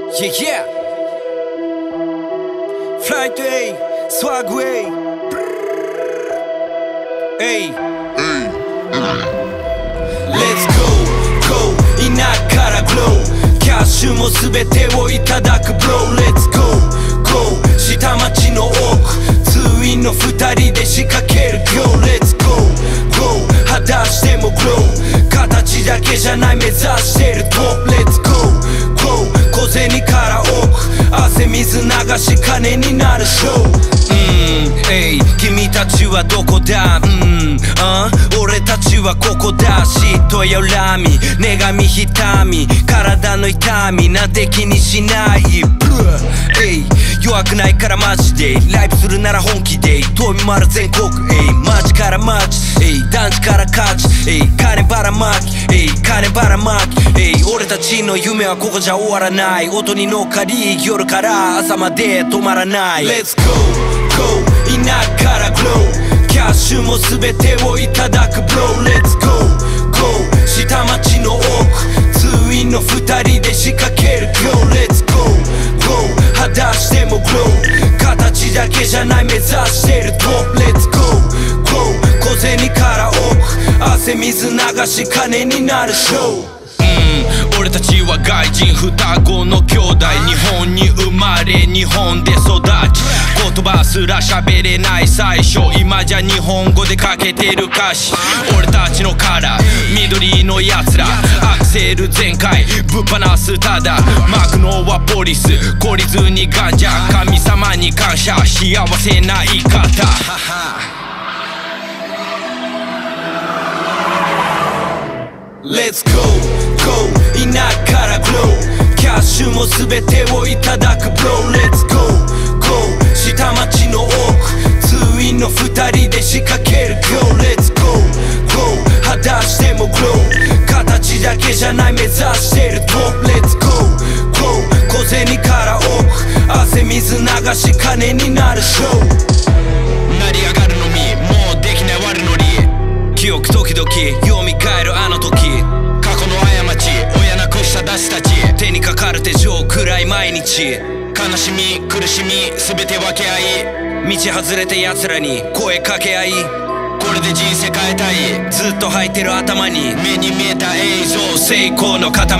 Yeah, yeah. Flight A, swag way. Hey. Let's go, go. 田舎から glow。キャッシュも全てをいただく bro。Let's go, go。下町の奥。通院の二人で仕掛ける go。Let's go, go。裸足でも glow。形だけじゃない目指してる top。Let's go, go。小銭から奥。汗水流し金になるショー。君たちはどこだ俺たちはここだ。嫉妬や恨み、願み痛み、体の痛みなんて気にしない弱くないからマジでライブするなら本気で飛び回る全国街から街団地から価値金ばらまき金ばらまき俺たちの夢はここじゃ終わらない。音に乗っかり夜から朝まで止まらない。 Let's go, go。 田舎から glow。 キャッシュも全てをいただく bro。Let's go, go。 下町の奥。通院の二人で仕掛ける go。Let's go, go。 裸足でも glow。 形だけじゃない目指してる top。Let's go, go。 小銭から奥。汗水流し金になるショー。俺たちは外人双子の兄弟。日本に生まれ日本で育ち言葉すら喋れない最初。今じゃ日本語でかけてる歌詞。俺たちのカラー緑のやつらアクセル全開ぶっ放すただ。マクノはポリス懲りずにガンジャ神様に感謝幸せな言い方。Let's go, go。 田舎から glow。 キャッシュも全てをいただく bro。Let's go, go。 下町の奥。通院の二人で仕掛ける go。Let's go, go。 裸足でも glow。 形だけじゃない目指してる top。Let's go, go。 小銭から奥。汗水流し金になるショー。成り上がるのみもうできない悪ノリ。記憶時々蘇るあの時。過去の過ち親なくした私たち。手にかかる手錠暗い毎日。悲しみ苦しみ全て分け合い道外れた奴らに声かけ合いこれで人生変えたい。ずっと履いてる頭に目に見えた映像成功の塊。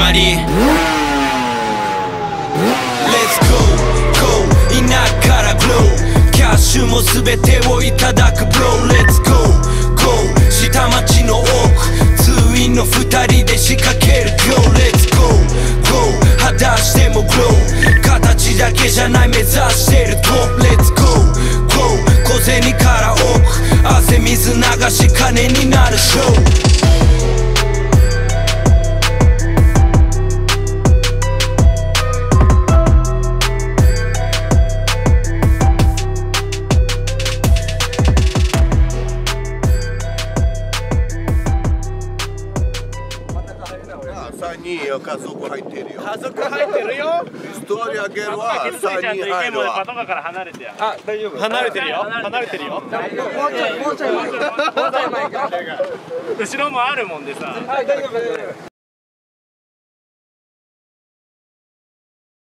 Let's go, go。 田舎から glow。 キャッシュも全てをいただく bro。Let's go, go。 下町の奥。通院の二人で仕掛ける go。Let's go, go。 裸足でも glow。 形だけじゃない目指してる top。Let's go, go。 小銭から奥。汗水流し金になるショー。 3人よ、家族入ってるよ。 家族入ってるよ。 ストーリーあげるわ。3人入るわ。 パトカーから離れてや。あ、大丈夫。離れてるよ。離れてるよ。もうちょい前。後ろもあるもんでさ。はい、大丈夫。